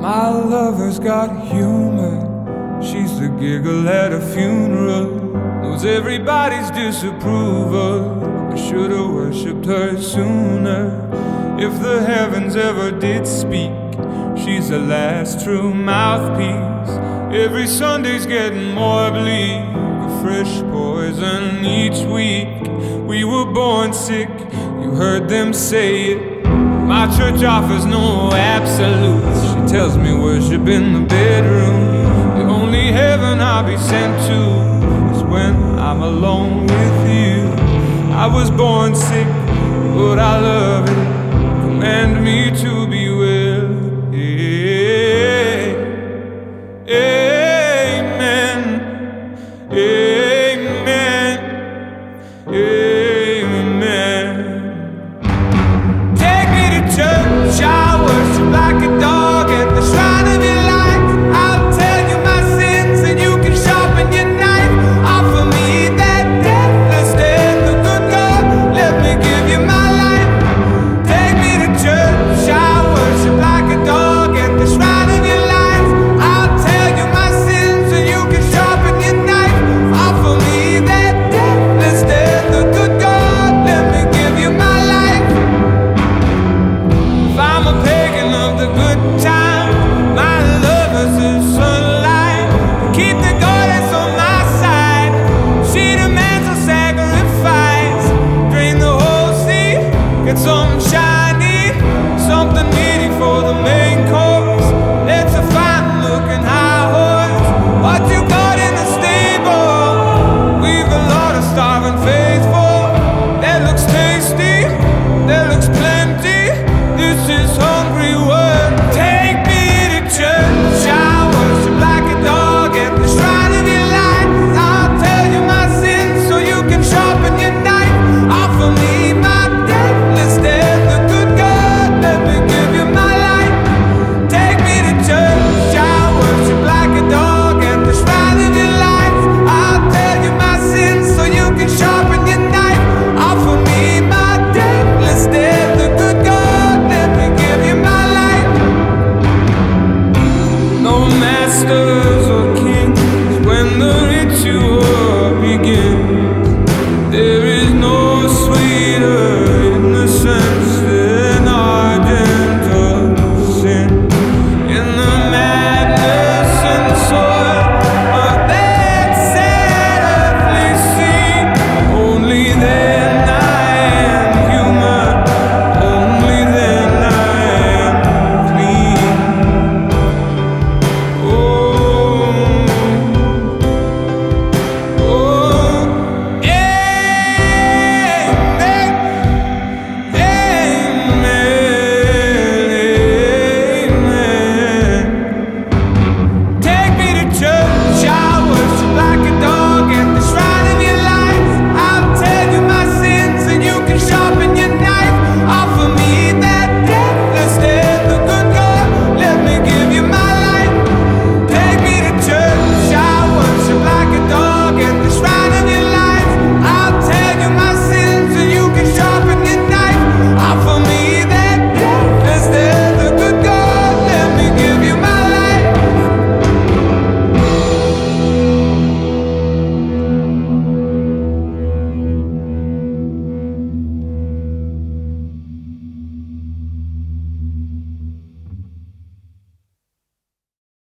My lover's got humor. She's the giggle at a funeral. Knows everybody's disapproval. I should've worshipped her sooner. If the heavens ever did speak, she's the last true mouthpiece. Every Sunday's getting more bleak, a fresh poison each week. We were born sick, you heard them say it. My church offers no absolutes. She tells me worship in the bedroom. The only heaven I'll be sent to is when I'm alone with you. I was born sick, but I love it. Command me to